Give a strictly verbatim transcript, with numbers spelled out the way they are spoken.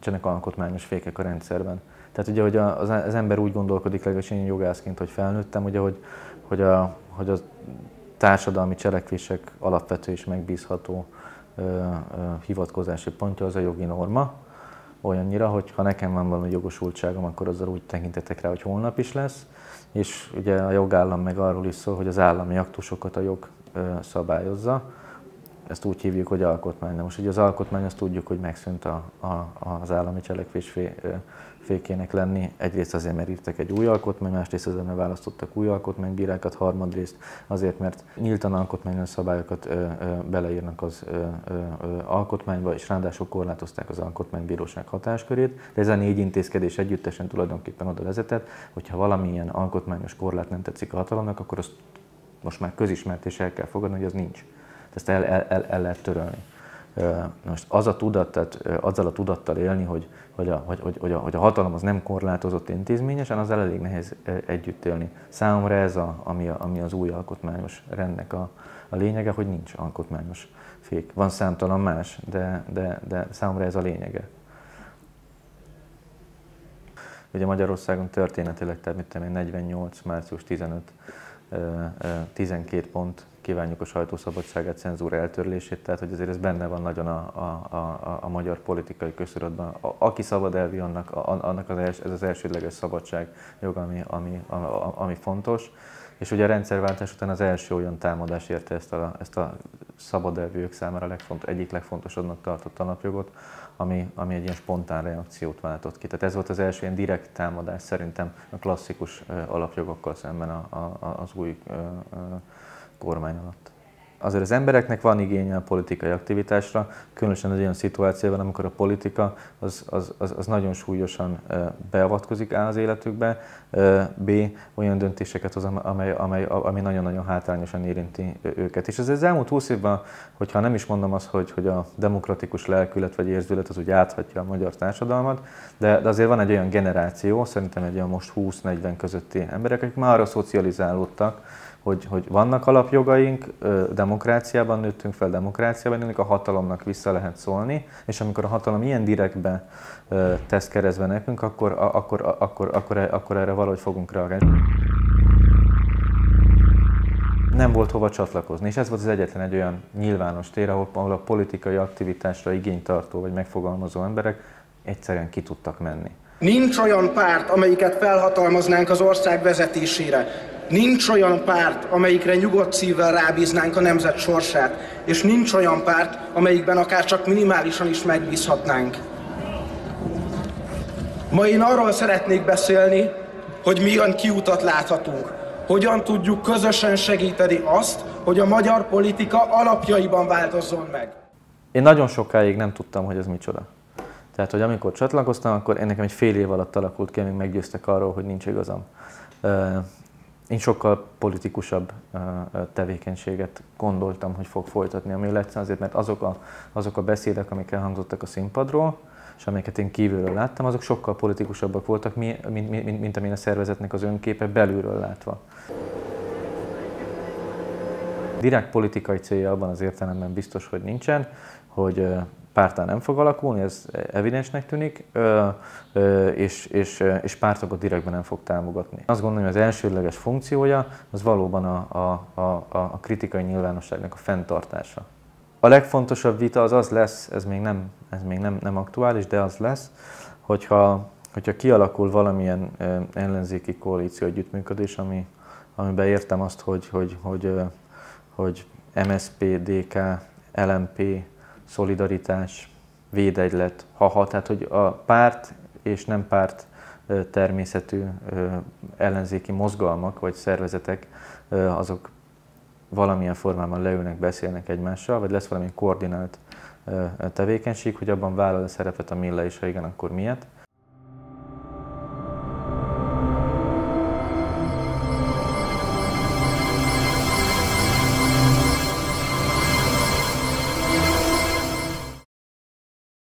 nincsenek alkotmányos fékek a rendszerben. Tehát ugye, hogy az, az ember úgy gondolkodik, legalábbis én jogászként, hogy felnőttem, ugye, hogy, hogy, a, hogy a társadalmi cselekvések alapvető és megbízható ö, ö, hivatkozási pontja az a jogi norma. Olyannyira, hogy ha nekem van valami jogosultságom, akkor azzal úgy tekintetek rá, hogy holnap is lesz. És ugye a jogállam meg arról is szól, hogy az állami aktusokat a jog ö, szabályozza. Ezt úgy hívjuk, hogy alkotmány. De most ugye az alkotmány, azt tudjuk, hogy megszűnt a, a, az állami cselekvés fé, fékének lenni. Egyrészt azért, mert írtak egy új alkotmány, másrészt azért, mert választottak új alkotmánybírákat, harmadrészt azért, mert nyíltan alkotmányos szabályokat ö, ö, beleírnak az ö, ö, ö, alkotmányba, és ráadásul korlátozták az alkotmánybíróság hatáskörét. De ez a négy intézkedés együttesen tulajdonképpen oda vezetett, hogyha valamilyen alkotmányos korlát nem tetszik a hatalomnak, akkor azt most már közismert és el kell fogadni, hogy az nincs. Ezt el, el, el, el lehet törölni. Most az a tudat, tehát azzal a tudattal élni, hogy, hogy, a, hogy, hogy, a, hogy a hatalom az nem korlátozott intézményesen, azzal elég nehéz együtt élni. Számomra ez, a, ami, a, ami az új alkotmányos rendnek a, a lényege, hogy nincs alkotmányos fék. Van számtalan más, de, de, de számomra ez a lényege. Ugye Magyarországon történetileg, tehát negyvennyolc, március tizenöt, tizenkét pont kívánjuk a sajtószabadságát, cenzúra eltörlését, tehát hogy azért ez benne van nagyon a, a, a, a magyar politikai köztudatban. A, aki szabad elvi, annak, a, annak az els, ez az elsődleges szabadságjog, ami, ami, ami, ami fontos. És ugye a rendszerváltás után az első olyan támadás érte ezt a, ezt a szabad elvűek számára legfont, egyik legfontosabbnak tartott alapjogot, ami, ami egy ilyen spontán reakciót váltott ki. Tehát ez volt az első ilyen direkt támadás szerintem a klasszikus alapjogokkal szemben a, a, az új kormány alatt. Azért az embereknek van igénye a politikai aktivitásra, különösen az olyan szituációban, amikor a politika az, az, az, az nagyon súlyosan beavatkozik A az életükbe, B olyan döntéseket hoz, amely, amely, amely nagyon-nagyon hátrányosan érinti őket. És ez az elmúlt húsz évben, hogyha nem is mondom azt, hogy, hogy a demokratikus lelkület vagy érzület az úgy áthatja a magyar társadalmat, de, de azért van egy olyan generáció, szerintem egy olyan most húsz-negyven közötti emberek, akik már arra szocializálódtak, Hogy, hogy vannak alapjogaink, demokráciában nőttünk fel, demokráciában nőttünk, a hatalomnak vissza lehet szólni, és amikor a hatalom ilyen direktbe tesz keresztbe nekünk, akkor, akkor, akkor, akkor, akkor erre valahogy fogunk reagálni. Nem volt hova csatlakozni, és ez volt az egyetlen egy olyan nyilvános tér, ahol, ahol a politikai aktivitásra igénytartó vagy megfogalmazó emberek egyszerűen ki tudtak menni. Nincs olyan párt, amelyiket felhatalmaznánk az ország vezetésére. Nincs olyan párt, amelyikre nyugodt szívvel rábíznánk a nemzet sorsát, és nincs olyan párt, amelyikben akár csak minimálisan is megbízhatnánk. Ma én arról szeretnék beszélni, hogy milyen kiutat láthatunk. Hogyan tudjuk közösen segíteni azt, hogy a magyar politika alapjaiban változzon meg. Én nagyon sokáig nem tudtam, hogy ez micsoda. Tehát, hogy amikor csatlakoztam, akkor én nekem egy fél év alatt alakult ki, amíg meggyőztek arról, hogy nincs igazam. Én sokkal politikusabb tevékenységet gondoltam, hogy fog folytatni a Milletzen, azért, mert azok a, azok a beszédek, amik elhangzottak a színpadról, és amiket én kívülről láttam, azok sokkal politikusabbak voltak, mint, mint, mint, mint amilyen a szervezetnek az önképe belülről látva. Direkt politikai célja abban az értelemben biztos, hogy nincsen, hogy párttá nem fog alakulni, ez evidensnek tűnik, és, és, és pártokat direktben nem fog támogatni. Azt gondolom, hogy az elsődleges funkciója az valóban a, a, a, a kritikai nyilvánosságnak a fenntartása. A legfontosabb vita az az lesz, ez még nem, ez még nem, nem aktuális, de az lesz, hogyha, hogyha kialakul valamilyen ellenzéki koalíció együttműködés, ami, amiben értem azt, hogy, hogy, hogy, hogy em es zé pé, dé ká, el em pé, Szolidaritás, Védegylet, ha-ha, tehát hogy a párt és nem párt természetű ellenzéki mozgalmak vagy szervezetek, azok valamilyen formában leülnek, beszélnek egymással, vagy lesz valamilyen koordinált tevékenység, hogy abban vállal a szerepet a Mille, és ha igen, akkor miért.